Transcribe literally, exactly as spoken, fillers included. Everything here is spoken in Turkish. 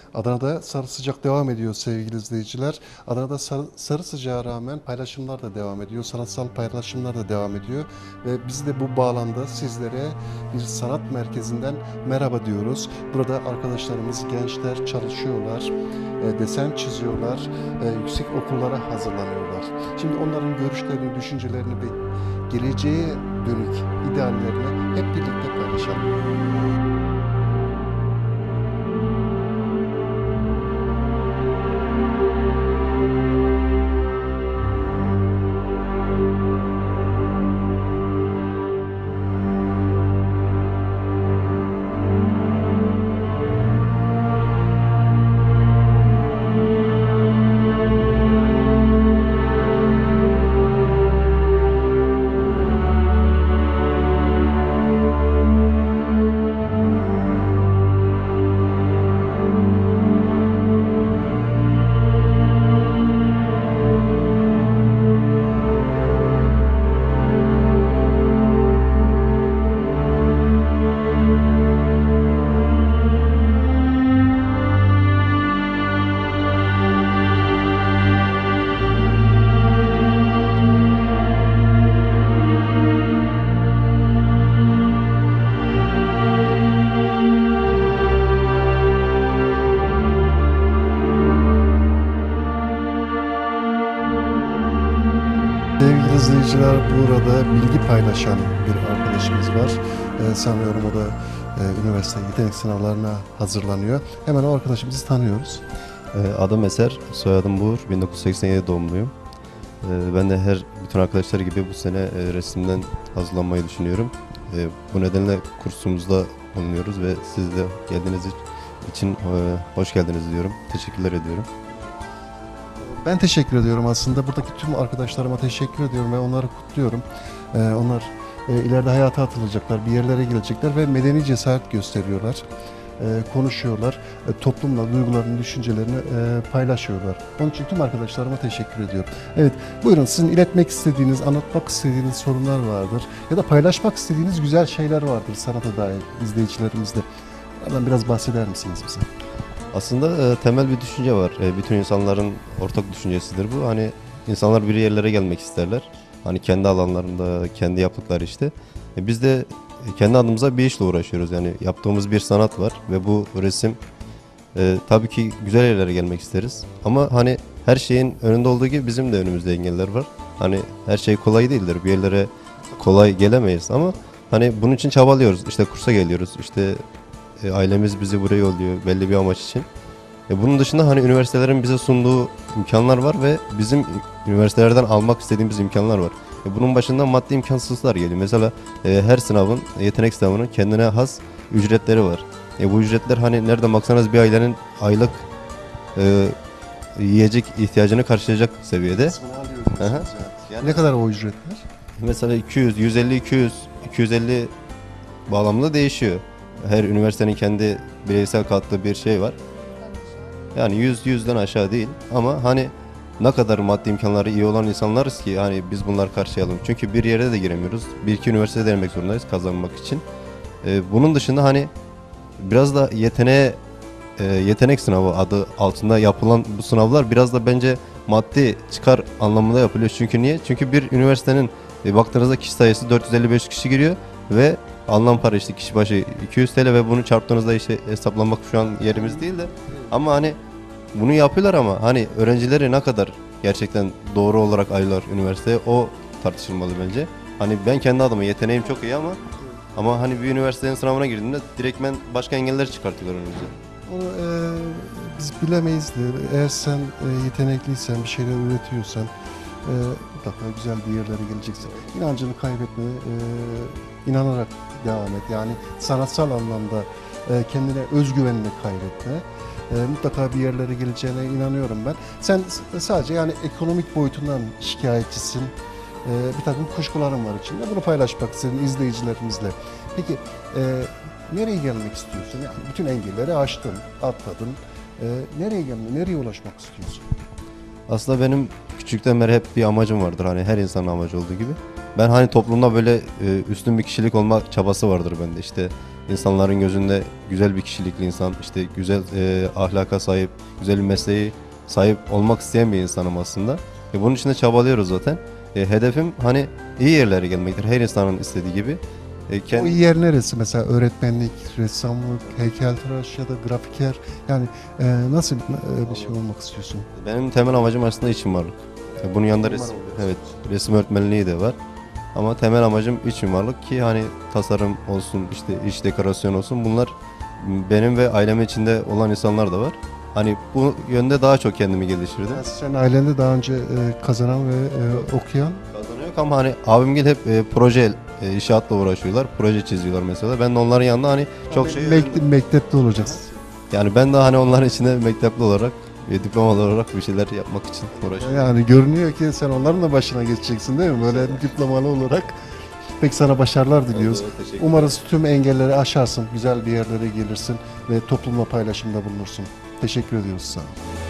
Adana'da sarı sıcak devam ediyor sevgili izleyiciler. Adana'da sarı, sarı sıcağa rağmen paylaşımlar da devam ediyor. Sanatsal paylaşımlar da devam ediyor. Ve biz de bu bağlamda sizlere bir sanat merkezinden merhaba diyoruz. Burada arkadaşlarımız, gençler çalışıyorlar, e, desen çiziyorlar, e, yüksek okullara hazırlanıyorlar. Şimdi onların görüşlerini, düşüncelerini ve geleceğe dönük ideallerini hep birlikte paylaşalım. Sevgili izleyiciler, burada bilgi paylaşan bir arkadaşımız var. Ee, sanıyorum o da e, üniversite yetenek sınavlarına hazırlanıyor. Hemen o arkadaşımızı tanıyoruz. Adım Eser, soyadım Buğur, bin dokuz yüz seksen yedi doğumluyum. Ben de her bütün arkadaşlar gibi bu sene resimden hazırlanmayı düşünüyorum. Bu nedenle kursumuzda bulunuyoruz ve siz de geldiğiniz için hoş geldiniz diyorum. Teşekkürler ediyorum. Ben teşekkür ediyorum aslında. Buradaki tüm arkadaşlarıma teşekkür ediyorum ve onları kutluyorum. Ee, onlar e, ileride hayata atılacaklar, bir yerlere gelecekler ve medeni cesaret gösteriyorlar. E, konuşuyorlar, e, toplumla duygularını, düşüncelerini e, paylaşıyorlar. Onun için tüm arkadaşlarıma teşekkür ediyorum. Evet, buyurun sizin iletmek istediğiniz, anlatmak istediğiniz sorunlar vardır. Ya da paylaşmak istediğiniz güzel şeyler vardır sanata dair izleyicilerimizde. Bunlardan biraz bahseder misiniz bize? Aslında e, temel bir düşünce var. E, bütün insanların ortak düşüncesidir bu. Hani insanlar bir yerlere gelmek isterler. Hani kendi alanlarında, kendi yaptıkları işte. E, biz de kendi adımıza bir işle uğraşıyoruz. Yani yaptığımız bir sanat var ve bu resim e, tabii ki güzel yerlere gelmek isteriz. Ama hani her şeyin önünde olduğu gibi bizim de önümüzde engeller var. Hani her şey kolay değildir. Bir yerlere kolay gelemeyiz ama hani bunun için çabalıyoruz. İşte kursa geliyoruz. İşte E, ailemiz bizi buraya yolluyor belli bir amaç için. E, bunun dışında hani üniversitelerin bize sunduğu imkanlar var ve bizim üniversitelerden almak istediğimiz imkanlar var. E, bunun başında maddi imkansızlıklar geliyor. Mesela e, her sınavın, yetenek sınavının kendine has ücretleri var. E, bu ücretler hani nereden baksanız bir ailenin aylık e, yiyecek ihtiyacını karşılayacak seviyede. Aha. Yani. Yani ne kadar o ücretler? Mesela iki yüz, yüz elli, iki yüz, iki yüz elli bağlamında değişiyor. Her üniversitenin kendi bireysel kattığı bir şey var. Yani yüz yüzden aşağı değil ama hani ne kadar maddi imkanları iyi olan insanlarız ki hani biz bunları karşılayalım. Çünkü bir yere de giremiyoruz. Bir iki üniversitede denemek zorundayız kazanmak için. Ee, bunun dışında hani biraz da yeteneğe e, yetenek sınavı adı altında yapılan bu sınavlar biraz da bence maddi çıkar anlamında yapılıyor. Çünkü niye? Çünkü bir üniversitenin e, baktığınızda kişi sayısı dört yüz elli beş kişi giriyor ve alınan para işte kişi başı iki yüz T L ve bunu çarptığınızda işte hesaplamak şu an yerimiz değil de ama hani bunu yapıyorlar ama hani öğrencileri ne kadar gerçekten doğru olarak ayırlar üniversiteye o tartışılmalı bence. Hani ben kendi adıma yeteneğim çok iyi ama ama hani bir üniversitenin sınavına girdiğimde direktmen başka engeller çıkartıyorlar önümüze. Onu e, biz bilemeyiz de eğer sen e, yetenekliysen, bir şeyler üretiyorsan e, mutlaka güzel bir yerlere geleceksin. İnancını kaybetme, e, inanarak devam et. Yani sanatsal anlamda e, kendine özgüvenini kaybetme. E, mutlaka bir yerlere geleceğine inanıyorum ben. Sen sadece yani ekonomik boyutundan şikayetçisin. E, bir takım kuşkularım var içinde. Bunu paylaşmak istedim izleyicilerimizle. Peki e, nereye gelmek istiyorsun? Yani bütün engelleri aştın, atladın. E, nereye gelmek, nereye ulaşmak istiyorsun? Aslında benim küçükten beri hep bir amacım vardır. Hani her insanın amacı olduğu gibi. Ben hani toplumda böyle e, üstün bir kişilik olma çabası vardır bende. İşte insanların gözünde güzel bir kişilikli insan, işte güzel e, ahlaka sahip, güzel bir mesleği sahip olmak isteyen bir insanım aslında. E, bunun için de çabalıyoruz zaten. E, hedefim hani iyi yerlere gelmektir. Her insanın istediği gibi. E, O kendi, iyi yer neresi? Mesela öğretmenlik, ressamlık, heykeltıraş ya da grafiker. Yani e, nasıl e, bir şey olmak istiyorsun? benim temel amacım aslında iç mimarlık. E, bunun yanında Mimar resim, olmak evet, resim öğretmenliği de var. Ama temel amacım iç mimarlık ki hani tasarım olsun, işte iç dekorasyon olsun, bunlar benim ve ailemin içinde olan insanlar da var. Hani bu yönde daha çok kendimi geliştirdim. Yani senin ailende daha önce e, kazanan ve e, okuyan. Kazanıyor ama hani abimgil hep e, proje e, inşaatla uğraşıyorlar. Proje çiziyorlar mesela. Ben de onların yanında hani çok şey Mek- mektepte olacaksın. yani ben de hani onların içinde mektepli olarak ve diplomalı olarak bir şeyler yapmak için uğraşıyorum. Yani görünüyor ki sen onların da başına geçeceksin değil mi? Böyle diplomalı olarak. Peki sana başarılar diliyoruz. Evet, teşekkür ederim. Umarız tüm engelleri aşarsın, güzel bir yerlere gelirsin ve toplumla paylaşımda bulunursun. Teşekkür ediyoruz sana.